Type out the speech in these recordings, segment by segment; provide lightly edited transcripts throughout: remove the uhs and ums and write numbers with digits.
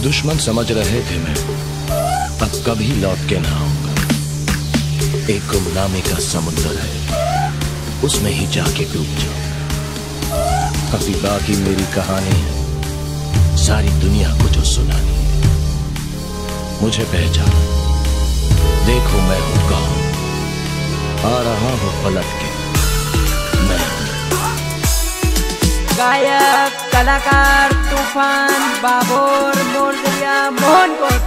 दुश्मन समझ रहे थे मैं अब कभी लौट के ना आऊंगा। एक गुमनामी का समुद्र है, उसमें ही जाके डूब जाओ। अभी बाकी मेरी कहानी है, सारी दुनिया को जो सुनानी है। मुझे पहचान, देखो मैं हूं कौन, आ रहा हूं पलट के मैं। गायक कलाकार Toofan Babor Mordiya Mohankot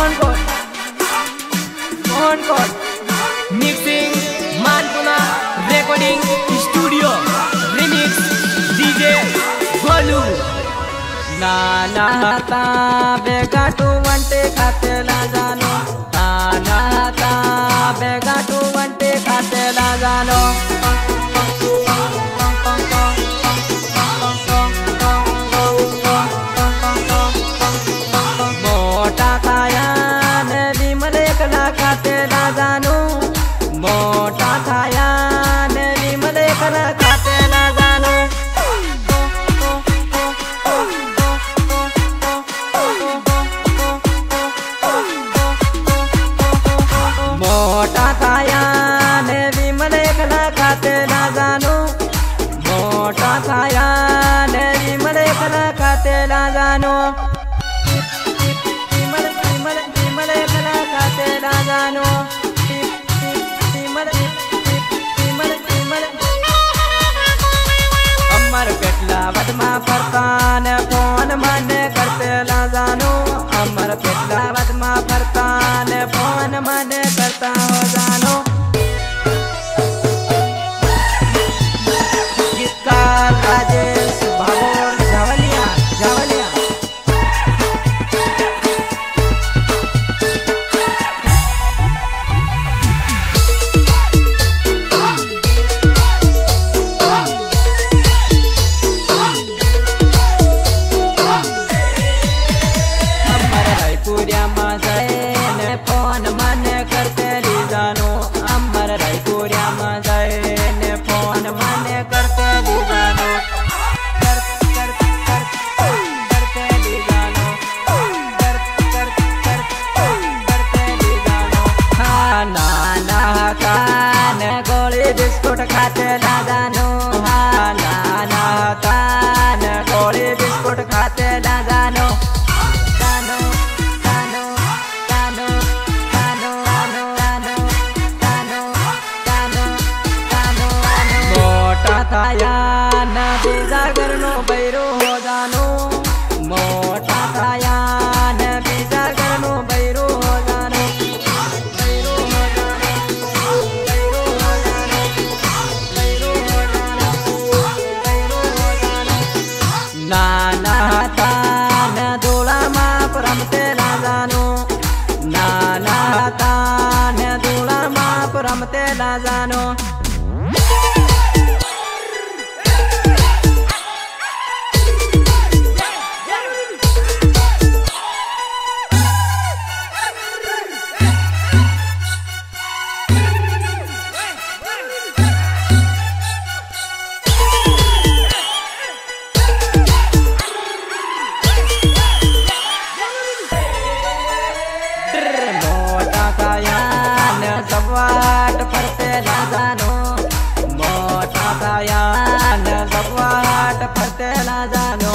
mixing Manpuna recording studio remix DJ Golu. नाना ता बेगाटू वंटे खातेला जानो, नाना ता बेगाटू वंटे खातेला जानो। मोटा खायान विमल एकला खातेला जानो, मोटा खायान विमल एकला खातेला जानो। मोटा खायान विमल एकला खातेला जानो, मोटा खायान विमल एकला खातेला जानो। विमल एकला खातेला जानो। अमर पेटला वदमा फरतान फोन मन करतेला जानो, अमर पेटला वदमा फरतान फोन मन करता हो जानो। गीतकार राजेश भागोर झावलिया। बिस्कुट खातेला जानो, नाना तान गोली बिस्कुट खातेला जानो। जानो जानो जानो जानो जानो जानो जानो जानो जानो। मोटा थायान बीजा घरनो बैरो हो जानो, मोटा थायान बीजा घरनो बैरो हो जानो। नाना तान दोला माप रमतेला जानो, नाना तान दोला माप रमतेला जानो। सवाट फरतेला जानो, मोटा खायान सवाट फरतेला जानो।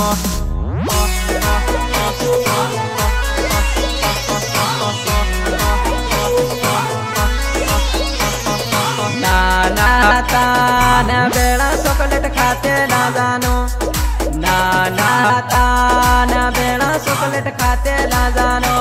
नाना तान बेड़ा चॉकलेट खातेला जानो, नाना तान बेड़ा चॉकलेट खातेला जानो।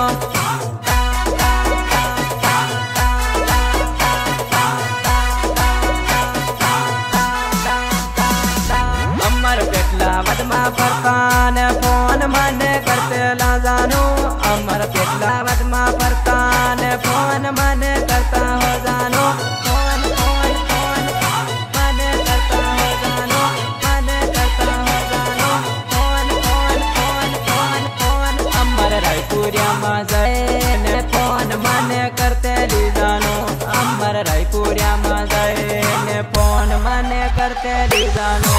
वदमा फरतान फोन मन करतेला जानो, अमर पेटला वदमा फरतान फोन मन करता हो जानो। फोन फोन फोन मन करता हो जानो, मन करता हो जानो। Phone phone phone phone phone Amar Raipuriya मजैन फोन मन करतेली जानो, अमर रायपुरिया मजैन फोन मन करतेली जानो।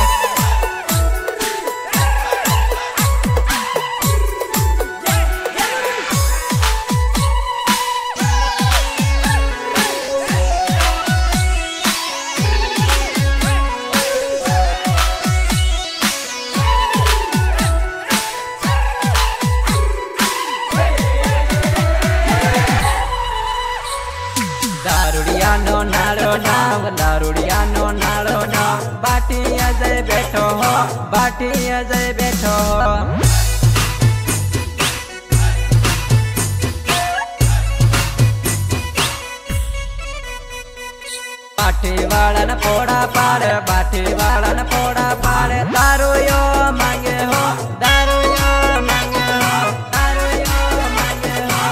बाटी जय बैठो हो। बाटी वाला न पोड़ा पाड़े, बाटी वाला न पोड़ा पाड़े। दारू यो मांगे हो, दारू यो मांगे हो, दारू यो मांगे हो,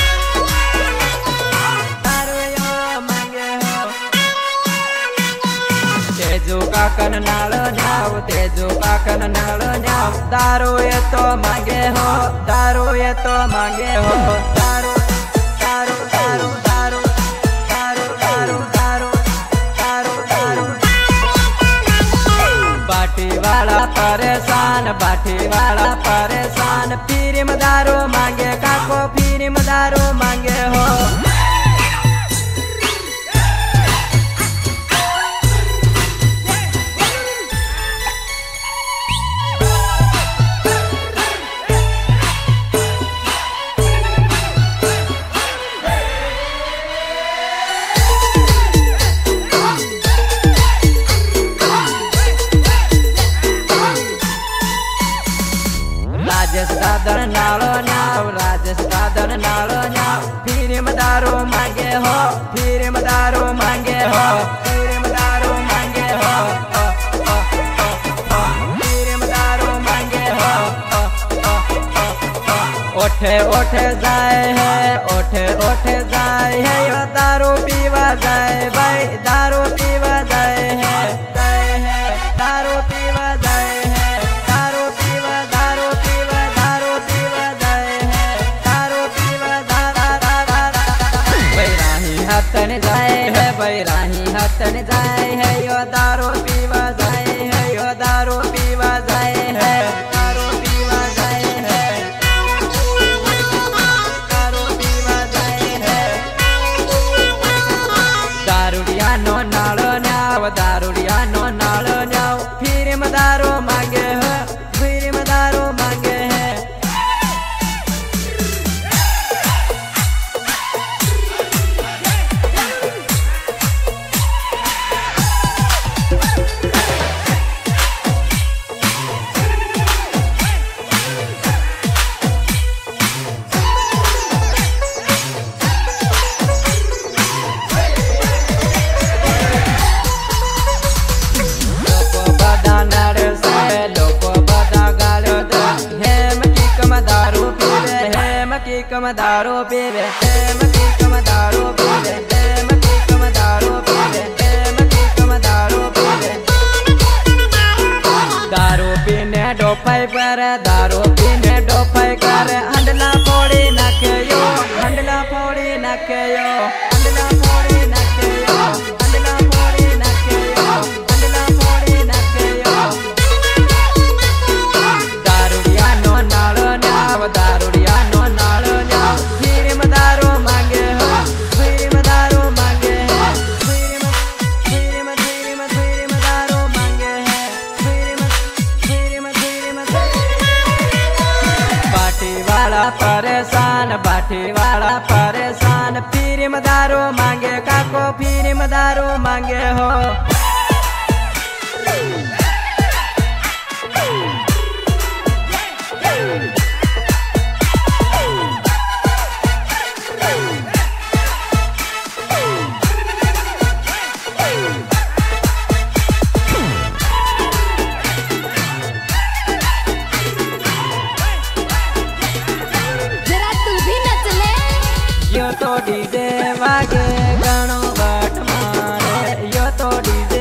दारू यो मांगे हो। तेजू काकन नाल न्याव, तेजू काकन नाल न्याव। दारू ये तो मांगे हो, दारू ये तो मांगे हो। दारू दारू दारू दारू दारू दारू दारू दारू दारू। बाटी वाला परेशान, बाटी वाला परेशान। फिर में दारू मांगे काको, फिर में दारू मांगे हो। राजेश दादर नालो न्याव, राजेश दादर नालो न्याव। फिर में दारू मांगे हो, फिर में दारू मांगे हो, फिर में दारू मांगे हो, फिर में दारू मांगे हो। ओठे ओठे जाए है, ओठे ओठे जाए है। यो दारू पीवा जाए भाई, दारू पीवा जाए है, जाए है, दारू पीवा जाए है, दारू पीवा, दारू पीवा, दारू पीवा जाए है, दारू पीवा दा दा दा दा दा। बैराही हतन जाए है, बैराही हतन जाए है। यो दारू पीवा जाए है, यो दारू पीवा जाए है, दारू पीवा जाए है, दारू पीवा जाए है। दारूडिया नो नालो न्याव, दारूडिया नो नालो न्याव। फिर में दारू मांगे हो, फिर में दारू मांगे है। लोको बदा नर से, लोको बदा गालो दे। हेम की कम दारू पीवे, हेम की कम दारू पीवे, हेम की कम दारू पीवे, हेम की कम दारू पीवे, हेम की कम दारू पीवे। दारू पीने डोपाई करे, दारू पीने डोपाई करे। हंडला फोड़ी नाके यो, हंडला फोड़ी नाके यो, हंडला फोड़ी नाके यो, हंडला फोड़ी नाके यो, हंडला फोड़ी नाके यो। दारूडिया नो नालो न्याव, दारूडिया नो नालो न्याव। फिर में दारू मांगे हो, फिर में दारू मांगे है, फिर में फिर में फिर में फिर में दारू मांगे है, फिर में फिर में फिर में। बाटी वाला परेशान, बाटी वाला परेशान। फिर में दारू मांगे काको, फिर में दारू मांगे हो। जरा तू भी नच ले। यो तो डीजे वागे गणो बट मारे, यो तो डीजे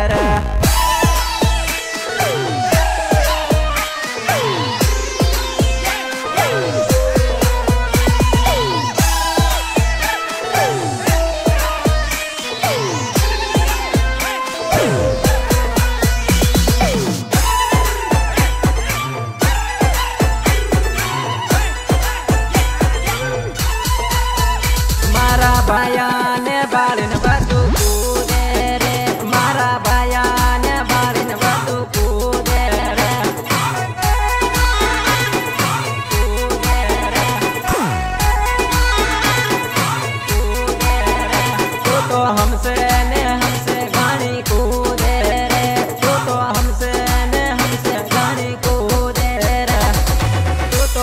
रे। मारा भाया ने बालन बतू कूदे रे, मारा भाया ने बालन बतू कूदे रे, कूदे रे, कूदे रे। तो हमसे ने हमसे गानी कूदे रे, तो हमसे ने हमसे गानी कूदे रे, तो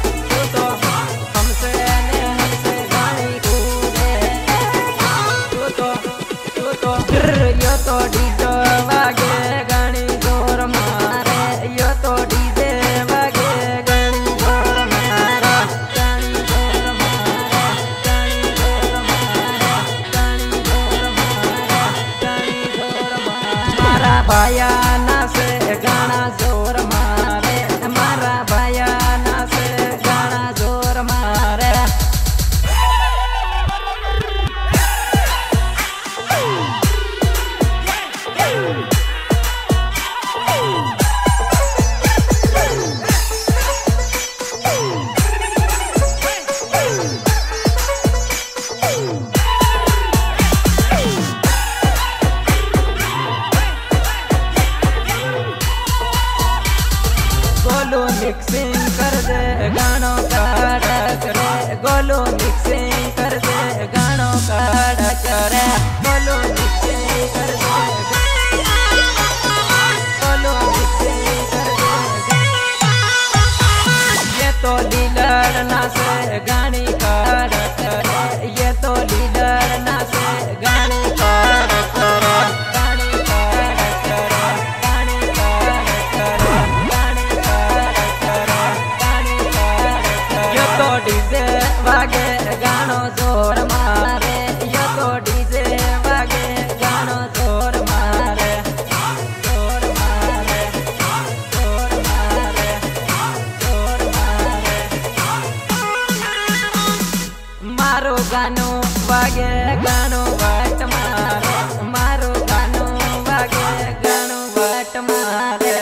हमसे ने हमसे गानी यो तो डीजे वागे गानी जोर मारे, यो तो डीजे वागे गानी जोर मारे, गानी जोर मारे, गानी जोर मारे, गानी जोर मारे, गानी जोर मारे। मारा भाया ना से गाना जोर मारे, मारा भाया ना से गाना जोर मारे। गोलू मिक्सिंग कर दे गानों का डच रे, गोलू मिक्सिंग कर दे गानों का डच रे, गोलू मिक्सिंग कर दे, गोलू मिक्सिंग कर दे। ये तो लीलर ना से गानी का डच रे, ये तो लीलर ना से गानी का डच रे, गानी का डच रे, गानी का डच रे, गानी का डच रे, गानी का डच रे। ये तो डीजे वागे गानो जोर मारे, ये तो डीजे वागे गानो जोर मारे, जोर मारे, जोर मारे, जोर मारे। मारो गानो वागे गानो वट मारे, मारो गानो वागे गानो वट मारे।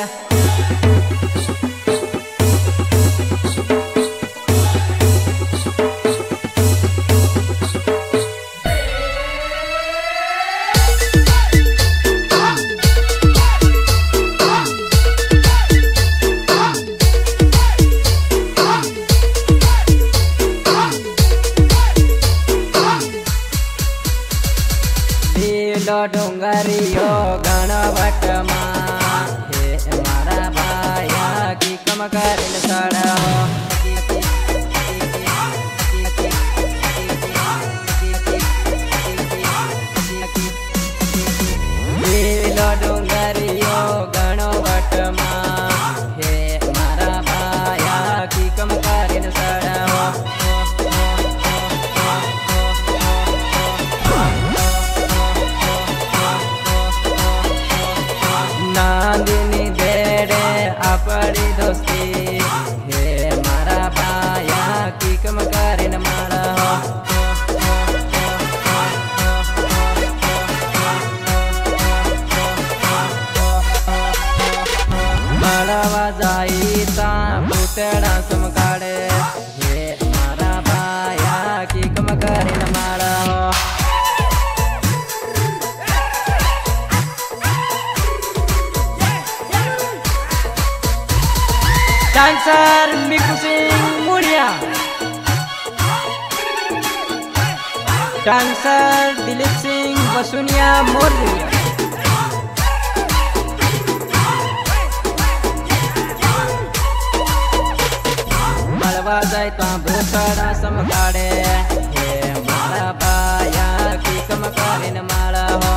लीलो डोंगरियो गणवट माँ, हे मारा भाया की कम करिन सड़ा हो। लीलो डोंगरियो गणवट माँ, हे मारा भाया की कम करिन सड़ा हो। नांदिनी देड़े अपनी दोस्ती, हे मारा भाया की कम करिन मारा हो। मड़वा जाई ता पुतड़ा समकाड़े, हे मारा भाया की कम करिन मारा हो। Dancer Miku Singh Mudiya, dancer Dilip Singh Basuniya Moraliya. मलवा जाए तो भूसड़ा समकाड़े, हे मारा भाया की कम करिन मारा हो।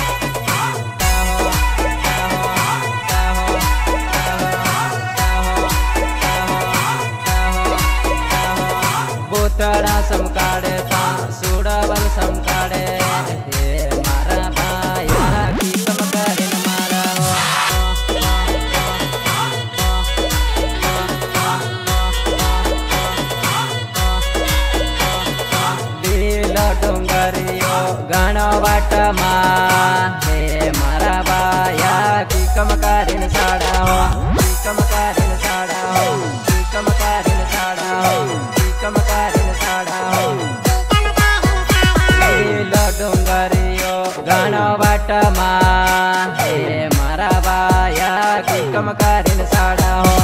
बोतड़ा समकाड़े ता सुड़ावल समकाड़े, हे मारा भाया की कम करिन डोंगरियो घणो वाटમાં હે મારા બાયા કીકમ કરીને સાડા હો કીકમ કરીને સાડા હો કીકમ કરીને સાડા હો કીકમ કરીને સાડા હો લીલો ડોંગરિયો ઘણો વાટમાં હે મારા બાયા કીકમ કરીને સાડા હો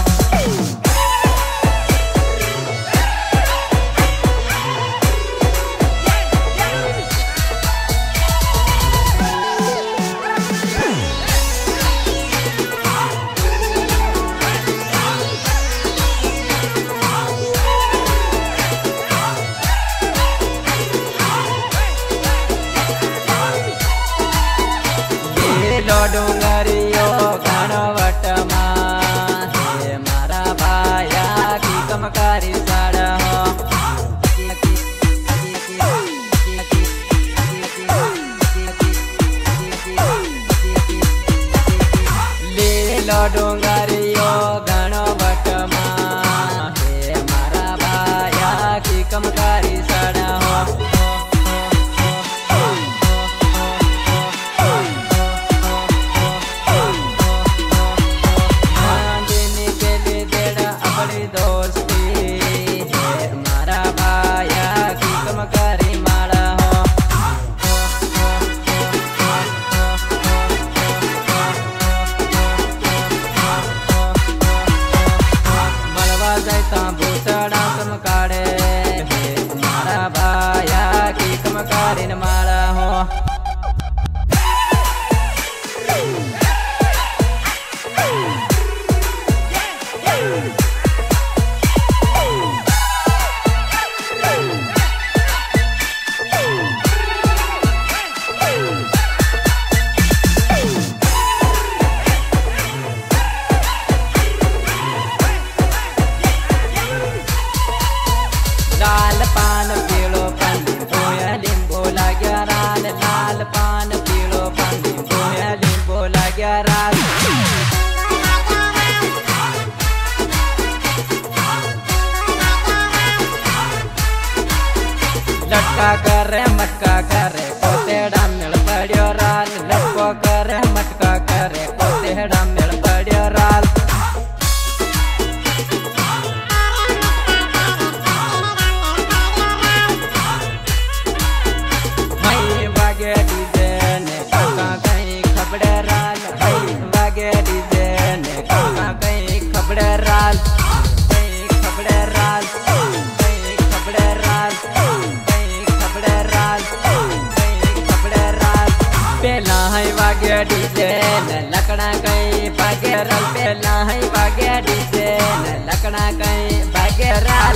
डोंगरियो घणो वटમાં હે મારા બાયા કીકમ કરી સાડા હો લીલો ડોંગરિયો ઘણો વટમાં હે મારા બાયા કીકમ કરી સાડા હો लाल पान पीलो पंदी बोया लींबू लाग्या राल लाल पान पीलो पंदी बोया लींबू लाग्या राल लटका करे मटका करे कोतेड़ा मिल पड़ियो राल लटको करे मटका करे कोतेड़ा मिल पड़ियो राल डीजे न लकड़ा कई भागे राल पेला है भागे डीजे न लकड़ा कई भागे राल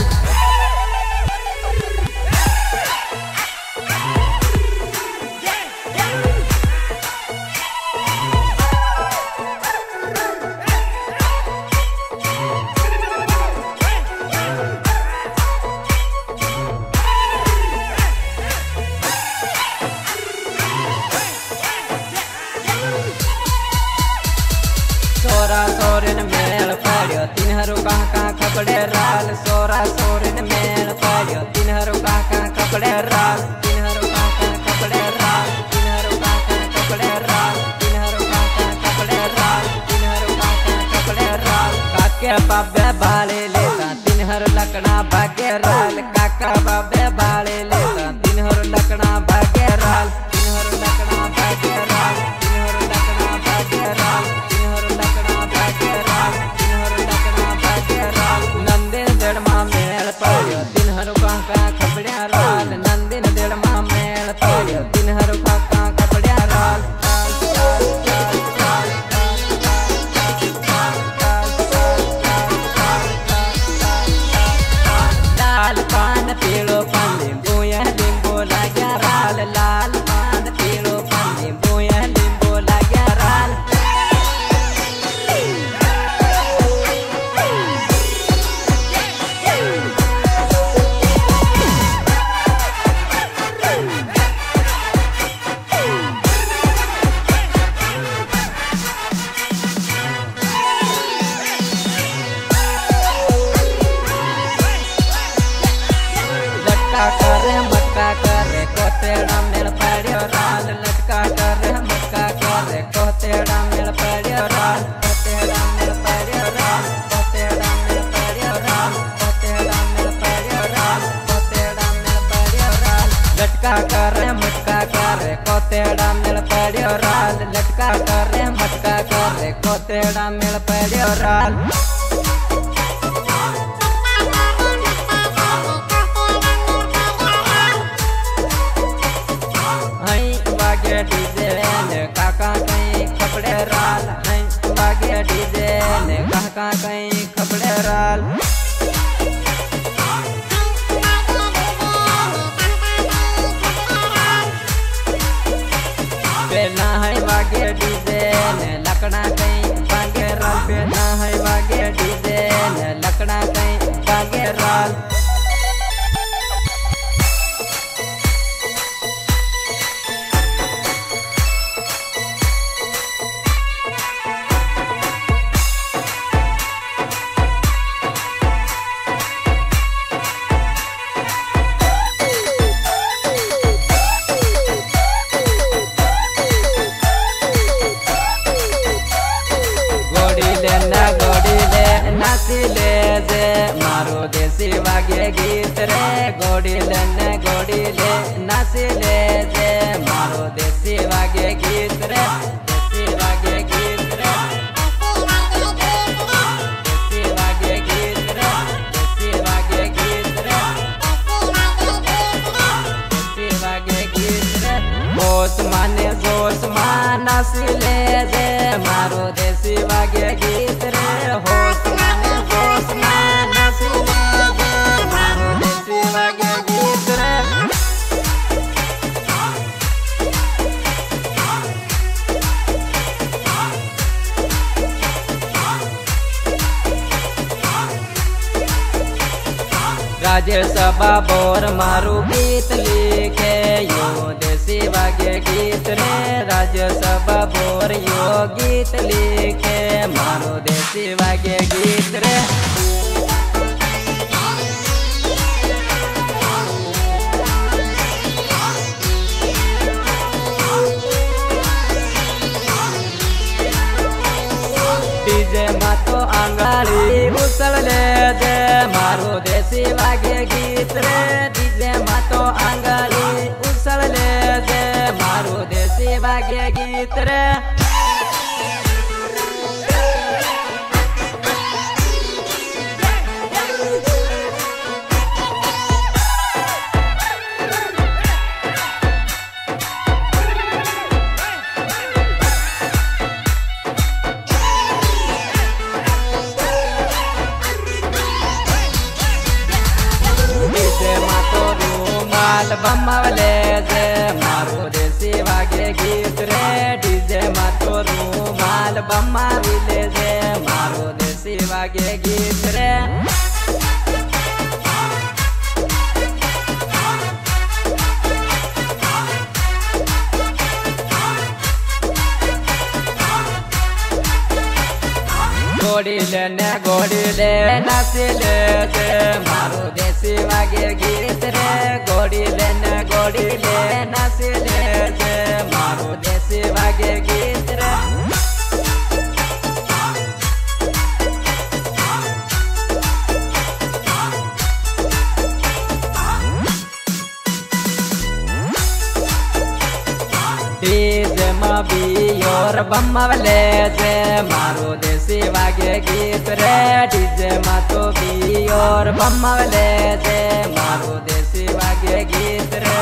सोरा सोरिन मेल पड़ियो तीन हरू काका कपड़े राल सोरा सोरिन मेल पड़ियो तीन हरू काका कपड़े राल तीन हरू काका कपड़े राल तीन हरू काका कपड़े राल तीन हरू काका कपड़े राल तीन हरू काका कपड़े राल काके बाबे बाले लेता तीन हरू लकड़ा भागे राल काका बाबे बाले लेता तीन हरू लकड़ा भागे राल तीन हरू लकड़ा भागे राल तीन हरू लकड़ा भागे राल नंदिन देड़मा मेल पड़ियो तीन हरू काका कपड़िया राल नंदिन देड़मा मेल पड़ियो तीन हरू काका कपड़िया राल लाल पान पीलो पंदी बोया लींबू लाग्या राल लाल पान पीलो पंदी बोया लींबू लाग्या राल राल लटका कर मटका कर कोतेड़ा मेल पड़ियो राल कोतेड़ा मेल पड़ियो राल कोतेड़ा मेल पड़ियो राल कोतेड़ा मेल पड़ियो राल कोतेड़ा मेल पड़ियो राल लटका कर मटका कर कोतेड़ा मेल पड़ियो राल लटका कर मटका कर कोतेड़ा मेल पड़ियो राल डीजे ने काका कहीं कपड़े राल हैं वागे डीजे ने काका कहीं कपड़े राल बेला है वागे डीजे ने लकड़ा कहीं बागे राल बेला है वागे डीजे ने लकड़ा कहीं बागे राल नाचिले जे मारो देसी वागे गीत रे गोड़ीले नाचिले जे मारो देसी वागे गीत रे देसी वागे गीत रे देसी वागे गीत रे देसी वागे गीत रे देसी वागे गीत रे जोश मान नाचिले जे मारो देसी वागे गीत रे होश राजेश बाबोर मारू गीत लिखे यो देसी वागे गीत रे राजेश बाबोर यो गीत लिखे मारू देसी वागे गीत रे डीजे मातो आंगली उसल ले जे मारो देसी वागे गीत रे डीजे मातो आंगली उसल ले जे मारो देसी वागे गीत रे बम्मावले जे मारो देसी वागे गीत रे डीजे मातो रूमाल बम्मावले जे मारो देसी वागे गीत रे गोड़ीले नाचिले जे मारो देसी वागे गीत रे गोड़ीले नाचिले जे मारो देसी वागे गीत रे डीजे बियोर बम्मावले जे मारो देसी वागे गीत रे डीजे मातो बियोर बम्मावले जे मारो देसी वागे गीत रे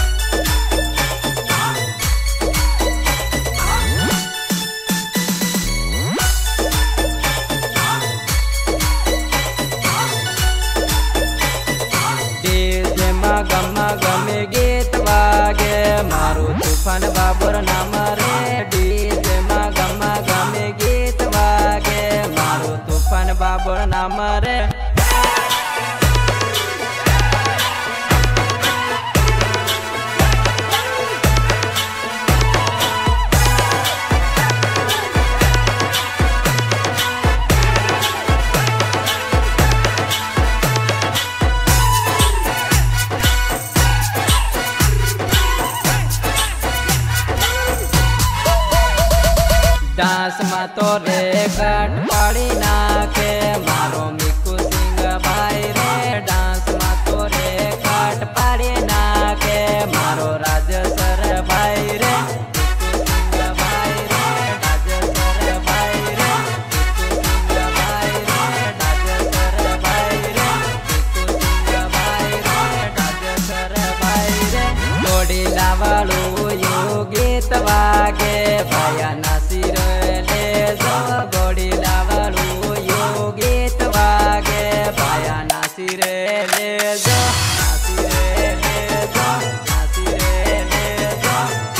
डीजे गमे गीत वागे मारो तूफान बाबुर नाम रे डीजे गमे गीत वागे मारो तूफान बाबुर नाम रे डांस में तो रे कट पाड़ी नाखे मारो मिकू सिंह भाई रे डांस में तो रे कट पाड़ी नाखे मारो राजेश्वर भाई रे मिकू सिंह भाई रे राजेश्वर भाई रे मिकू सिंह भाई रे राजेश्वर भाई रे मिकू सिंह भाई रे राजेश्वर भाई रे थोड़ी लावालू यू गीत वागे भया नासिर ले जो गोड़ी लावालू यू गीत वागे भया नासिर ले जो नासिर ले जो नासिर ले जो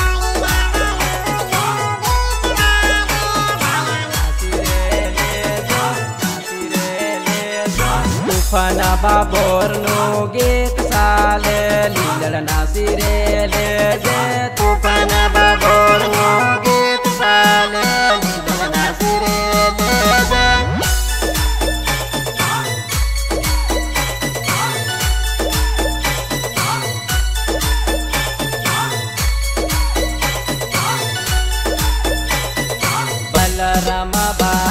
नासिर ले जो नासिर ले जो तूफाना बाबोर नो गीत साले लीलड़ नासिर ले जे तूफाना बाबोर नो गीत साले लीलड़ नासिर ले जे बलराम बा